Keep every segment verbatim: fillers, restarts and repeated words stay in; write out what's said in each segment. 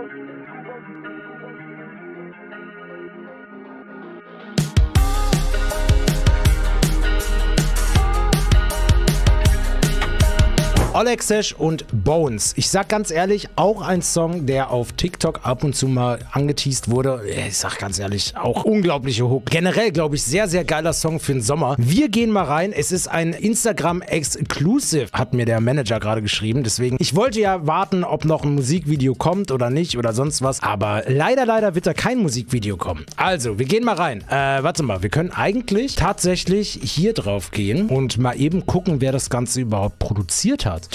Olexesh und Bones. Ich sag ganz ehrlich, auch ein Song, der auf TikTok ab und zu mal angeteased wurde. Ich sag ganz ehrlich, auch unglaubliche Hook. Generell, glaube ich, sehr, sehr geiler Song für den Sommer. Wir gehen mal rein. Es ist ein Instagram-Exclusive, hat mir der Manager gerade geschrieben. Deswegen, ich wollte ja warten, ob noch ein Musikvideo kommt oder nicht oder sonst was. Aber leider, leider wird da kein Musikvideo kommen. Also, wir gehen mal rein. Äh, warte mal, wir können eigentlich tatsächlich hier drauf gehen und mal eben gucken, wer das Ganze überhaupt produziert hat.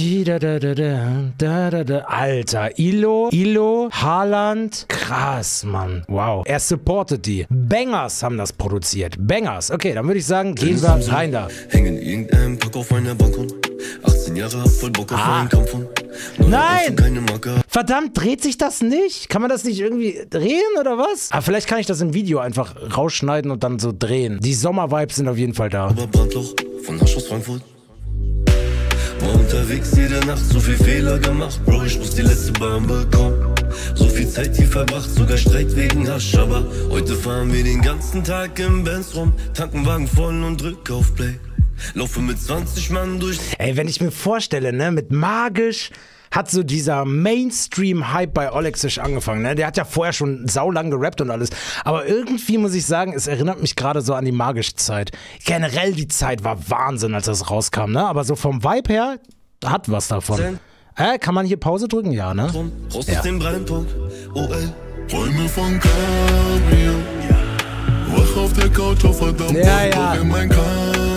Alter, Ilo, Ilo, Haaland, krass, Mann. Wow. Er supportet die. Bangers haben das produziert. Bangers. Okay, dann würde ich sagen, gehen wir rein da. Hängen irgendeinem Pack auf meiner Balkon. achtzehn Jahre, hab voll Bock auf ah. einen Kampf von. Nein! Verdammt, dreht sich das nicht? Kann man das nicht irgendwie drehen oder was? Aber vielleicht kann ich das im Video einfach rausschneiden und dann so drehen. Die Sommer-Vibes sind auf jeden Fall da. Aber Brandloch von Hasch aus Frankfurt. War unterwegs jede Nacht, so viel Fehler gemacht, Bro, ich muss die letzte Bahn bekommen. So viel Zeit hier verbracht, sogar Streit wegen Hasch, aber heute fahren wir den ganzen Tag im Benz rum, Tankenwagen voll und drück auf Play. Laufe mit zwanzig Mann durch. Ey, wenn ich mir vorstelle, ne, mit Magisch hat so dieser Mainstream-Hype bei Olexesh angefangen, ne? Der hat ja vorher schon saulang gerappt und alles. Aber irgendwie muss ich sagen, es erinnert mich gerade so an die Magisch-Zeit. Generell die Zeit war Wahnsinn, als das rauskam, ne? Aber so vom Vibe her hat was davon. Äh, kann man hier Pause drücken? Ja, ne? Raus aus dem Brennpunkt, O L. Räume von Cabrio. Wach auf der Couch, auf verdammt, ja, ja. in mein Kanu.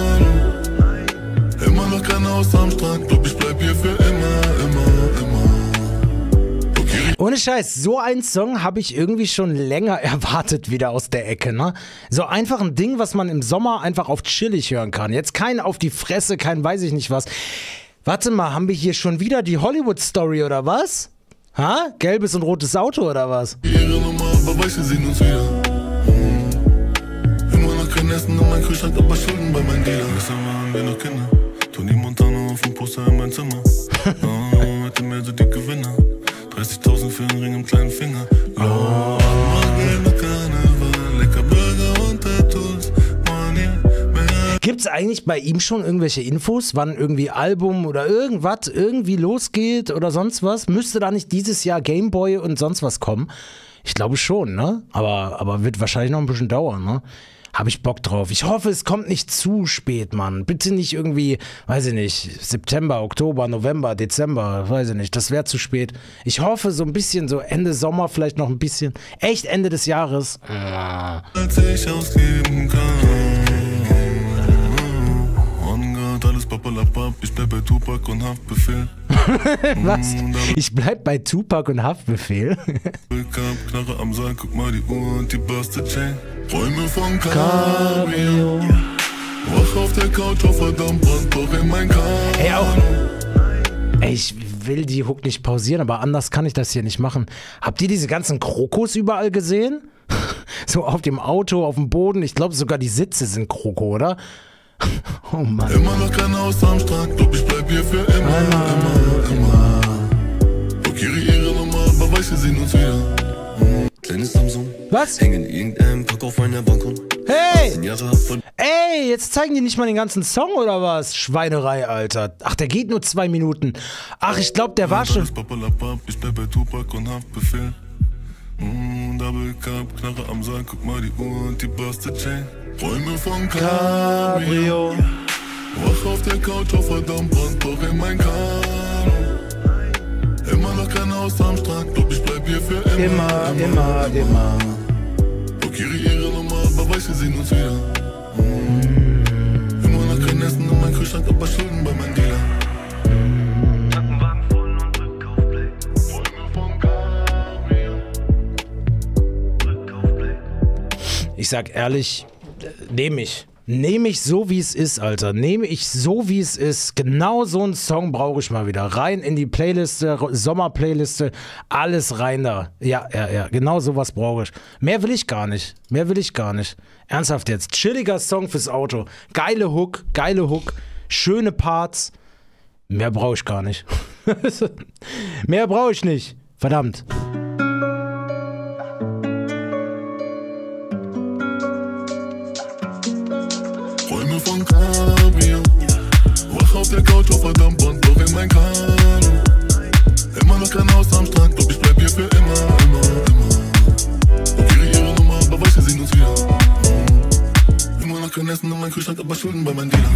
Immer noch kein Haus am Strand, glaub ich bleib hier für immer, immer, immer. Okay. Ohne Scheiß, so einen Song habe ich irgendwie schon länger erwartet wieder aus der Ecke, ne? So einfach ein Ding, was man im Sommer einfach auf chillig hören kann. Jetzt kein auf die Fresse, kein weiß ich nicht was. Warte mal, haben wir hier schon wieder die Hollywood-Story oder was? Ha? Gelbes und rotes Auto oder was? Ihre Nummer, aber weiß, wir sehen uns wieder. Hm. Immer noch kein Essen in meinem Kühlschrank, aber Schulden bei meinen Dealern. Gestern waren wir noch Kinder. Tony Montana auf dem Poster in mein Zimmer. Oh, hatte mehr so die Gewinner. dreißigtausend für einen Ring im kleinen Finger. Oh, mach mir noch Karneval. Lecker Burger und Tattoos. Money, Gibt's eigentlich bei ihm schon irgendwelche Infos, wann irgendwie Album oder irgendwas irgendwie losgeht oder sonst was? Müsste da nicht dieses Jahr Gameboy und sonst was kommen? Ich glaube schon, ne? Aber, aber wird wahrscheinlich noch ein bisschen dauern, ne? Habe ich Bock drauf. Ich hoffe, es kommt nicht zu spät, Mann. Bitte nicht irgendwie, weiß ich nicht, September, Oktober, November, Dezember, weiß ich nicht. Das wäre zu spät. Ich hoffe, so ein bisschen, so Ende Sommer vielleicht noch ein bisschen. Echt Ende des Jahres. als ich ausgeben kann. On guard, alles papalapap. Ich bleib bei Tupac und Haftbefehl. Was? Ich bleib bei Tupac und Haftbefehl? Knarre am Saal, guck mal die Uhr und die Busted Chain. Räume von Cabrio. Wach auf der Couch, auf verdammt Brandloch in mein Kanu. Ey, auch. Ey, ich will die Hook nicht pausieren, aber anders kann ich das hier nicht machen. Habt ihr diese ganzen Krokos überall gesehen? So auf dem Auto, auf dem Boden. Ich glaube sogar die Sitze sind Kroko, oder? Oh Mann. Immer noch kein Haus am Strand, glaub ich bleib hier für immer, immer, immer, immer. Blockiere ihre Nummer, aber weiß, wir sehen uns wieder. Kleines Samsung. Was? Hängen irgendeinem Pack auf meiner Balkon. Hey! Ey, jetzt zeigen die nicht mal den ganzen Song oder was? Schweinerei, Alter. Ach, der geht nur zwei Minuten. Ach, ich glaube, der war schon... Ich bleib bei Tupac und Haftbefehl. Mm, Double Cup, Knarre am Saal, guck mal die Uhr und die Busted Chain. Räume von Cabrio. Wach auf der Couch, auf verdammt Brandloch in mein Kanu. Immer noch kein Haus am Strand, glaub ich bleib hier für immer, Immer, immer, immer. Blockiere ihre Nummer, aber weiß, wir sehen uns wieder. Mm. Immer noch kein Essen in meinem Kühlschrank, aber Schulden bei meinen Dealern. Tankenwagen voll und drück auf Play. Räume von Cabrio. Drück auf Play. Ich sag ehrlich, nehme ich. Nehme ich so, wie es ist, Alter. Nehme ich so, wie es ist. Genau so einen Song brauche ich mal wieder. Rein in die Playliste, Sommer-Playliste, alles rein da. Ja, ja, ja, genau sowas brauche ich. Mehr will ich gar nicht. Mehr will ich gar nicht. Ernsthaft jetzt. Chilliger Song fürs Auto. Geile Hook, geile Hook. Schöne Parts. Mehr brauche ich gar nicht. Mehr brauche ich nicht. Verdammt. von Cabrio. Wach auf der Couch auf verdammt und lauf in mein Kanu. Immer noch kein Haus am Strand, doch ich bleib hier für immer, immer, immer. Blockiere ihre Nummer, aber weiß, wir sehen uns wieder. Immer noch kein Essen in meinem Kühlschrank, aber Schulden bei meinem Dealer.